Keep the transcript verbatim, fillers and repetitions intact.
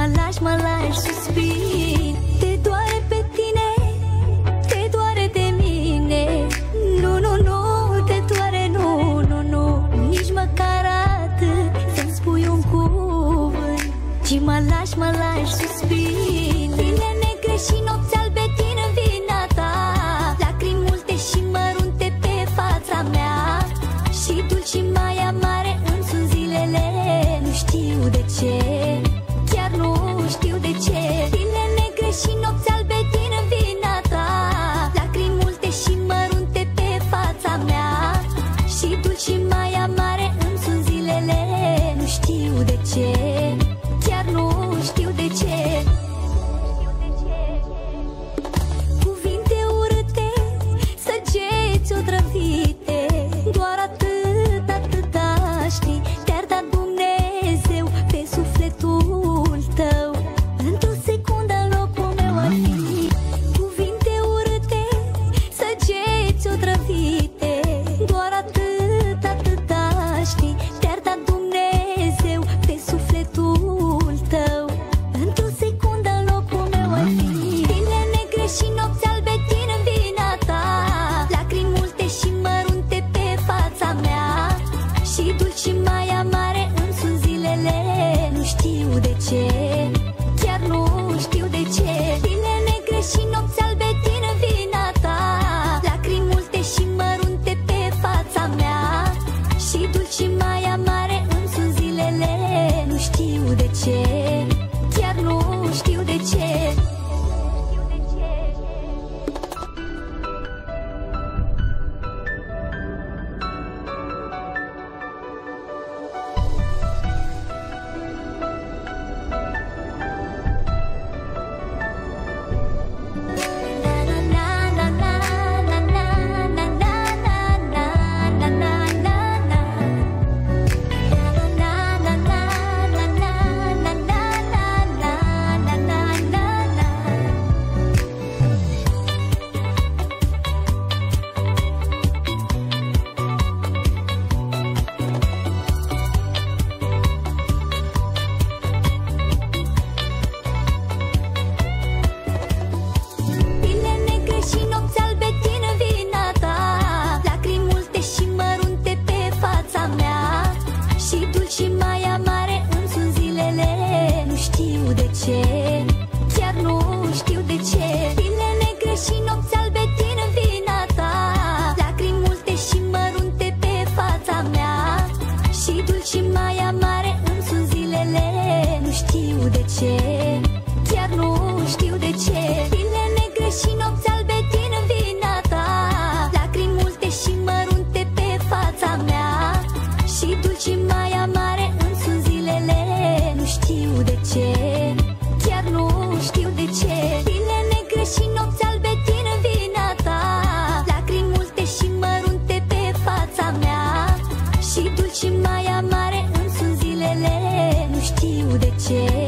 lași, mă lași suspin. Te doare pe tine, te doare de mine. Nu, nu, nu, te doare, nu, nu, nu. Nici măcar atât să-mi spui un cuvânt, ci mă lași, mă lași suspin. Zile negre și nopți albe din vina ta, lacrimi multe și mărunte pe fața mea, și dulci și mai amare îmi sunt zilele. Nu știu de ce, chiar nu știu de ce. Zile negre și nopți albe din vina ta, lacrimi multe și mărunte pe fața mea, și dulci și mai amare îmi sunt zilele. Nu știu de ce, chiar nu știu de ce. Cuvinte urâte, săgeți otrăvite, doar atât, atâta știi. Te-ar da Dumnezeu pe sufletul tău, într-o secundă în locul meu ar fi. Cuvinte urâte, săgeți otrăvite, doar atât, atâta știi. Te-ar da Dumnezeu pe sufletul tău, într-o secundă în locul meu ar fi. Zile negre și nopți albe din vina ta, lacrimi multe și mărunte pe fața mea, și dulci și mai amare îmi sunt zilele. Nu știu de ce, chiar nu știu de ce. Zile negre și nopți albe din vina ta, lacrimi multe și mărunte pe fața mea, și dulci și mai amare îmi sunt zilele. Nu știu de ce, chiar nu știu de ce. Zile negre și nopți albe din vina ta, lacrimi multe și mărunte pe fața mea, și dulci și mai amare îmi sunt zilele. Nu știu de ce, chiar nu știu de ce. Zile negre și nopți albe din vina ta, lacrimi multe și mărunte pe fața mea, și dulci și mai amare îmi sunt zilele. Nu știu de ce, chiar nu știu de ce. Zile negre și nopți albe din vina ta, lacrimi multe și mărunte pe fața mea, și dulci și mai amare îmi sunt zilele. Nu știu de ce, chiar nu știu de ce. Zile negre și nopți albe din vina ta, lacrimi multe și mărunte pe fața mea, și dulci și mai amare îmi sunt zilele. Nu știu de ce,